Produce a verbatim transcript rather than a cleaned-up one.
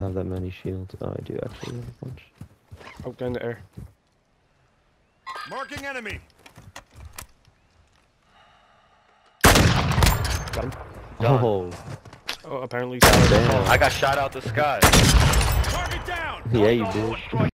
have that many shields. Oh, I do actually have a bunch. Oh, go in the air. Marking enemy. Got him. Done. Oh, Oh, apparently. damn. I got shot out the sky. Target down. Yeah, you did.